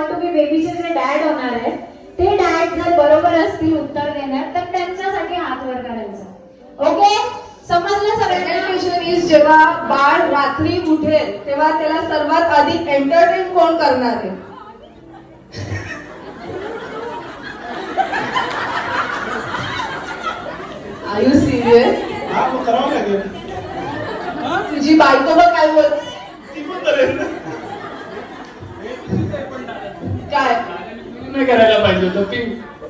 Want to be बेबीचे जे dad होणार आहेत ते डॅड जर बरोबर असतील उत्तर देण्यात तर त्यांच्यासाठी हात वर करायचा. ओके, समजलं सगळ्यांना? क्वेश्चन इज जेव्हा बाळ रात्री उठेल तेव्हा त्याला सर्वात आधी एंटरटेन कोण करणार आहे? Are you serious? हा, मग करावं लागेल. तुझी बायको बघ काय बोल. ती पण करेल ना. काय नाही करायला पाहिजे होतं ती.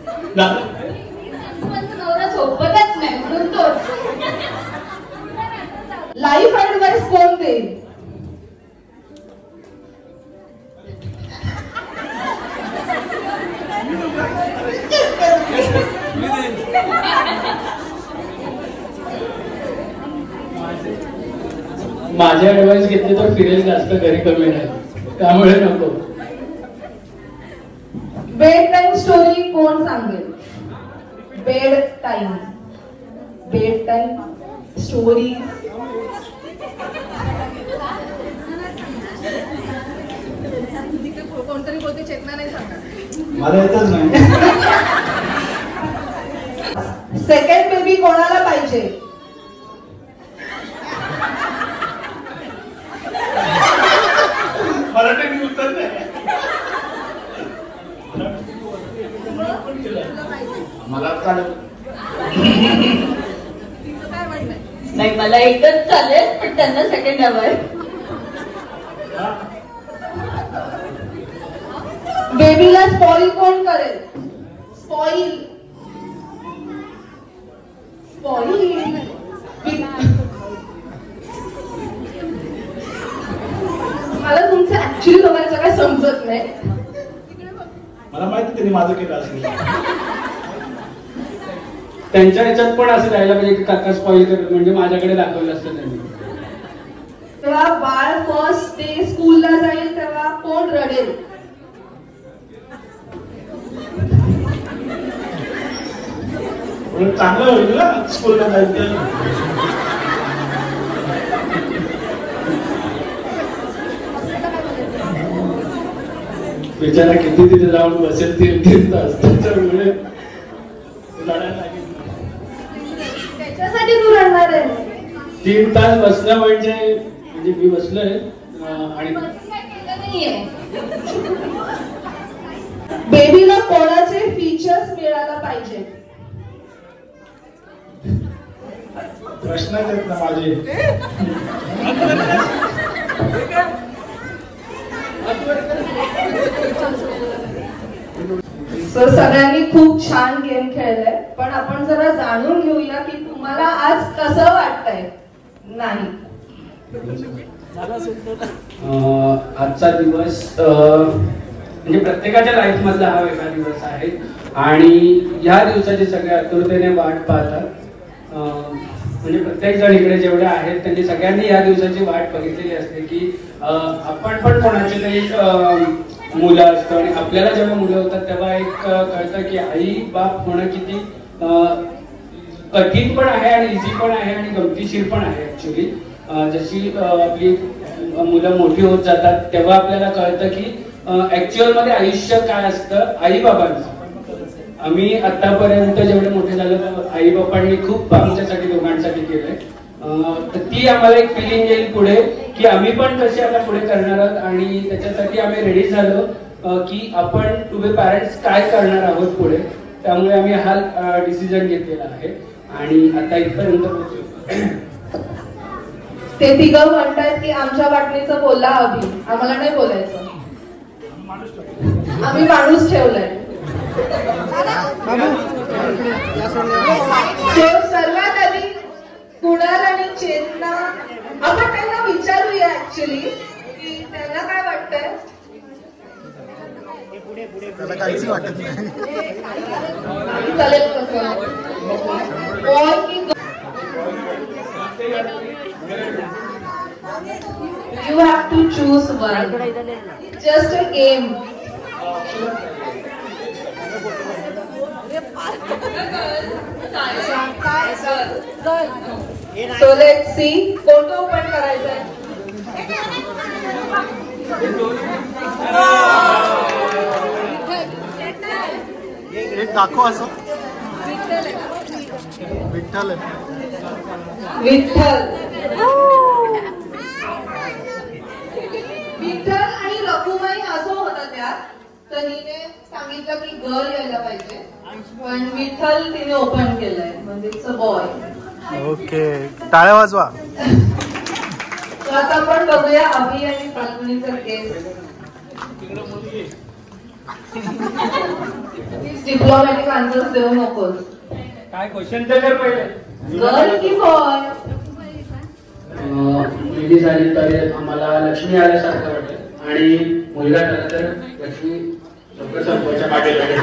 नवरा झोपतच नाही म्हणून तोच. लाईफ ऍडवाइस कोण देईल? माझे ऍडवाइस घेतली तर फिरेल जास्त, घरी कमी नाही, त्यामुळे नको. बेड टाइम स्टोरी कोण सांगेल? Bed time story. कोणतरी बोलते चेतना नाही सांगणार. मला येतच नाही. सेकंड बेबी कोणाला पाहिजे? मराठी उत्तर नाही. मला काय नाही, मला एकच चालेल पण त्यांना सेकंड हवंय. बेबीला स्पॉइल कोण करेल? स्पॉइल मला तुमचं ऍक्च्युअली दोघांचं काय समजत नाही. मला माहिती त्यांनी माझं केलं असेल. त्यांच्या ह्याच्यात पण असं राहायला पाहिजे की काका स्पॉइल करत, म्हणजे माझ्याकडे दाखवलं असतं त्यांनी. तेव्हा बाळ फर्स्ट डे स्कूलला जाईल तेव्हा कोण रडेल? चांगलं होईल ना स्कूलला जायचं. बिचारा किती तिथे जाऊन बसेल 3 तास, त्याच्यामुळे लढायला लागेल. त्याच्यासाठी तू रडणार आहे? 3 तास बसणं म्हणजे मी बसलोय आणि बेबीला कोणाचे फीचर्स मिळायला पाहिजे? प्रश्न आहेत ना माझे. सगळ्यांनी खूप छान गेम खेळलाय, पण आपण जरा जाणून घेऊया की तुम्हाला आज कसं वाटतंय. नाही, आजचा दिवस म्हणजे प्रत्येकाच्या लाईफ मधला हा वेगळा दिवस आहे आणि या दिवसाची सगळे आतुरतेने वाट पाहतात. म्हणजे प्रत्येक जण इकडे जेवढे आहेत त्यांनी सगळ्यांनी या दिवसाची वाट बघितलेली असते की आपण पण कोणाचे तरी मुलं असतं आणि आपल्याला जेव्हा मुलं होतात तेव्हा एक कळतं की आई बाप होणं किती कठीण पण आहे आणि इझी पण आहे आणि गमतीशीर पण आहे. ऍक्च्युली जशी आपली मुलं मोठी होत जातात तेव्हा आपल्याला कळतं की ऍक्च्युअल मध्ये आयुष्य काय असतं आई बाबांचं. आम्ही आतापर्यंत जेवढे मोठे झालो आई बाबांनी खूप आमच्यासाठी दोघांसाठी केलंय. तर ती आम्हाला एक फिलिंग येईल पुढे की आम्ही पण कसे आता पुढे करणार आहोत आणि त्याच्यासाठी आम्ही रेडी झालो की आपण टू बी पॅरेंट्स काय करणार आहोत पुढे. त्यामुळे आम्ही हा डिसिजन घेतलेला आहे आणि आता इथपर्यंत पोहोचलो. ते तिघं म्हणतात की आमच्या वाटणीचं बोला अभि, आम्हाला नाही बोलायचं, आम्ही माणूस ठेवलाय. सर्वात आधी कुणाल आणि चेतना, आपण त्यांना विचारूया ऍक्च्युली की त्यांना काय वाटतंय. काहीच वाटत नाही. चालेल कसं You have to choose one. Just a game. So let's see. Photo open करायचा आहे. दाखव असं. विठ्ठल आहे. विठ्ठल विठ्ठल आणि रघुमाई असं होतं त्यात. तर हिने सांगितलं की गर्ल यायला पाहिजे, पण विठ्ठल तिने ओपन केलंय, म्हणजे इट्स अ बॉय. ओके, टाळ्या वाजवा. तर आता आपण बघूया अभि आणि फाल्गुनीचा केस. डिप्लोमॅटिक आन्सर्स देऊ नकोस. काय क्वेश्चन तर कर पहिले. गर्ल की बॉय? मुलगी झाली तर आम्हाला लक्ष्मी आल्यासारखं वाटेल आणि मुलगा झाला तर लक्ष्मी लवकर संपवायच्या मागे लागेल.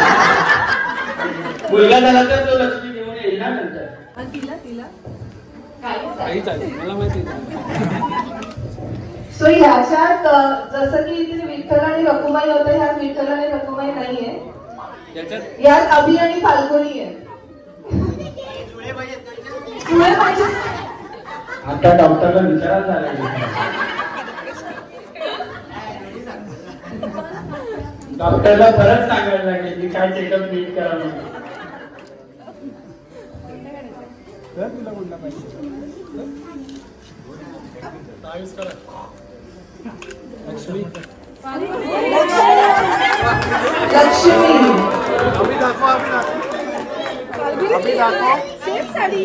मुलगा झाला तर तो लक्ष्मी घेऊन येईल ना नंतर. तिला तिला काही चालेल, मला माहिती आहे. सो ह्याच्यात जसं की इथे विठ्ठल आणि रखुमाई होतं, ह्यात विठ्ठल आणि रखुमाई नाहीये. यात अभि आणि फाल्गुनी आहे. जुळे पाहिजे. आता डॉक्टरला विचारायला झाला. डॉक्टरला परत सांगायला लागेल की काय चेकअप नीट करा म्हणून. लक्ष्मी लक्ष्मी अभि दाखव. अभि दाखव. सेफ साडी.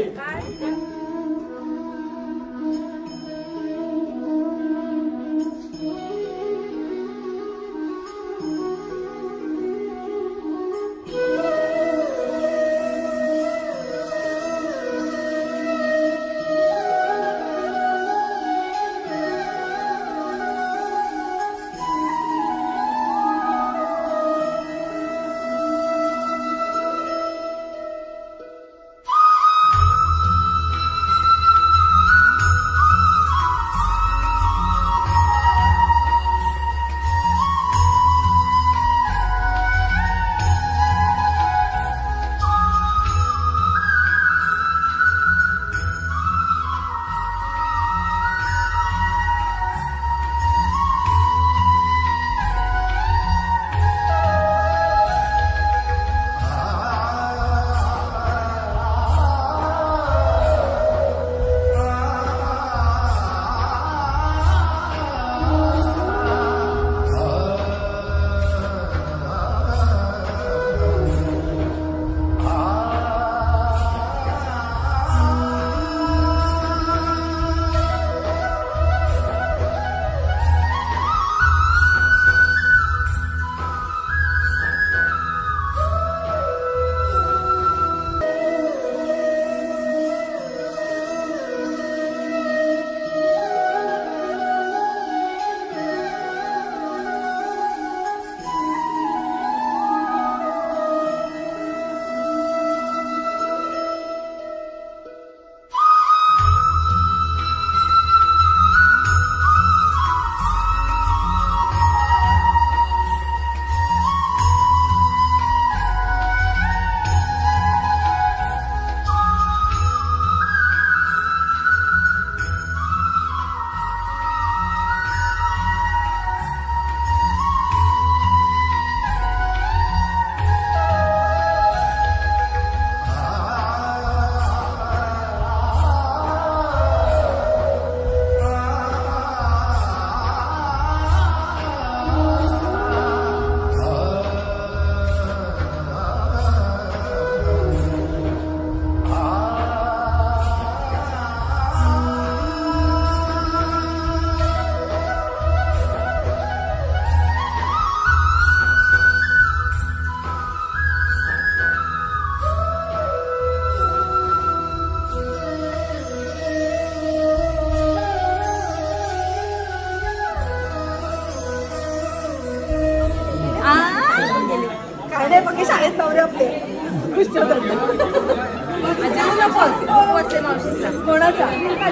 कोणाचा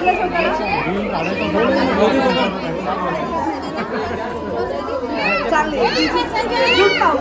चांगले दूध पाव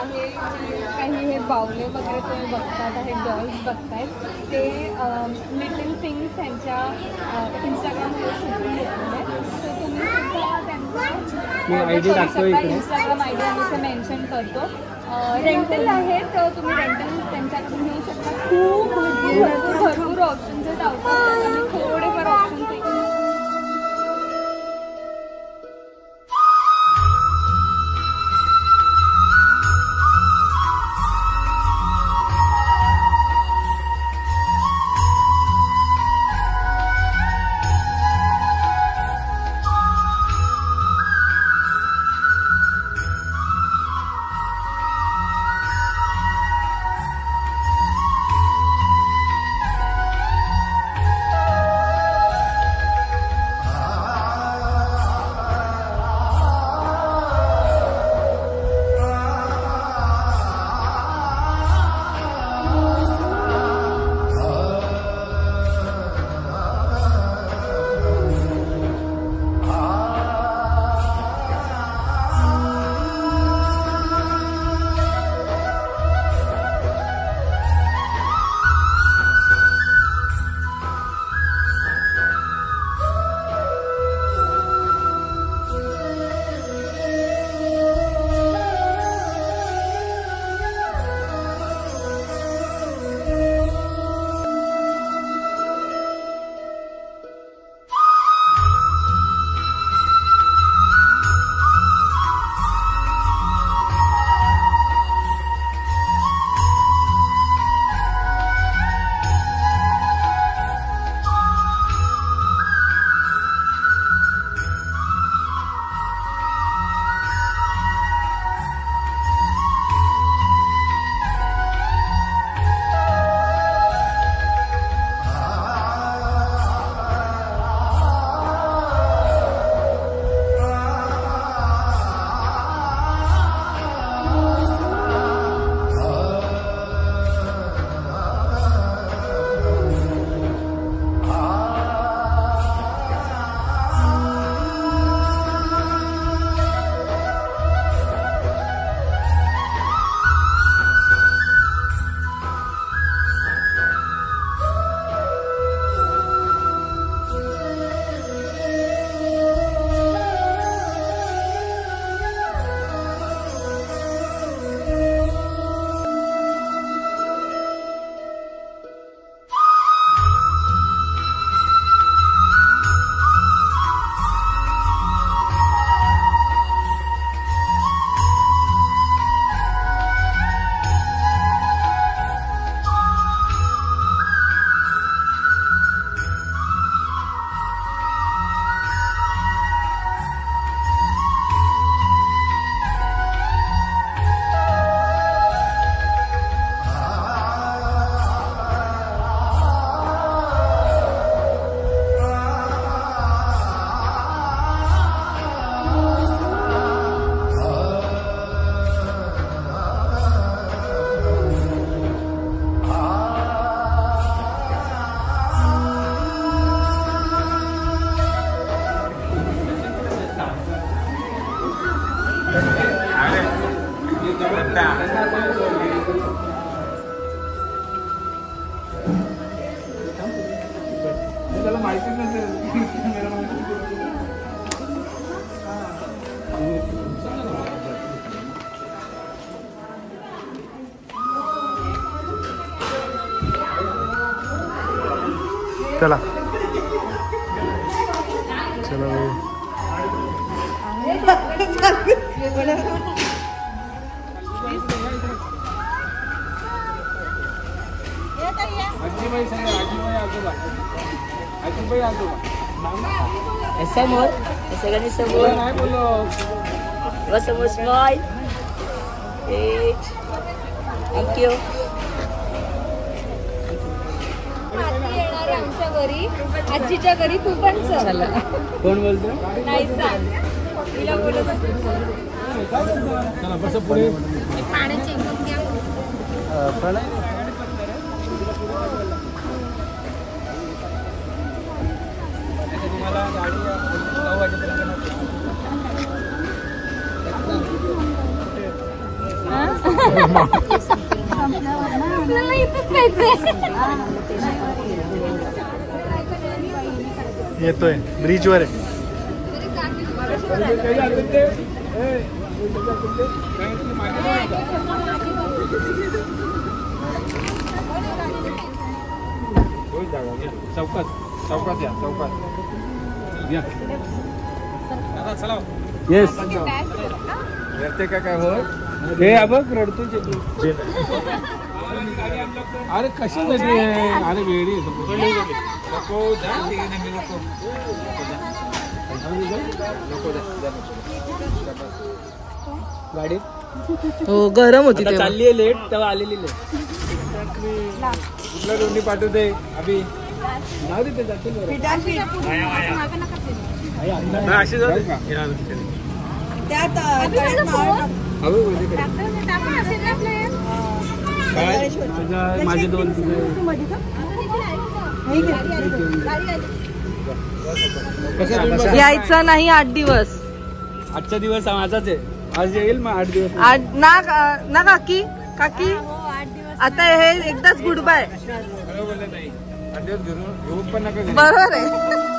हे काही हे बावले वगैरे तुम्ही बघतात आहे डॉल्स बघतायत ते लिटिल थिंग्स त्यांच्या इंस्टाग्रामवर शूटिंग घेतलेलं आहे. सो तुम्ही सुद्धा त्यांचा इंस्टाग्राम आय डी आम्ही इथे मेन्शन करतो. रेंटल आहे तर तुम्ही रेंटल त्यांच्याकडून घेऊ शकता. खूप भरपूर ऑप्शन्स आहेत आउटफिट आणि थोडेफार ऑप्शन्स आहेत. त्याला माहितीच नसेल. चला चला आजीबाई सांगा, आजीबाई आजोबा, आजीबाई आजोबा समोर सगळ्यांनी समोर नाही बोललो. समोर स्माइल. थँक्यू. येणार आमच्या घरी, आजीच्या घरी तू पण चल. कोण बोलतो? नाही सांग तिला बोलत चला बस पुढे. पाण्याची एकदम घ्या. तुम्हाला गाडी 9 वाजेपर्यंत आपल्याला इथंच खायचंय. येतोय ब्रिज वर आहे. चौकात चौकात या चौकात या. चला येस येते का काय हो हे बघ रडतो. अरे कशी वेगळी आहे. अरे वेळी नको गाडीत हो गरम होती तेव्हा. चालली आहे लेट तेव्हा आलेली लेट. कुठला दोन्ही पाठवते अभि नाव देते जातील अशी जाते का माझे 2 यायचा नाही 8 दिवस. आजचा दिवस माझाच आहे. आज येईल मग 8 दिवस. ना काकी काकी आता हे एकदाच गुड बाय. बरोबर नाही 8 दिवस घेऊन पण नका. बरोबर आहे.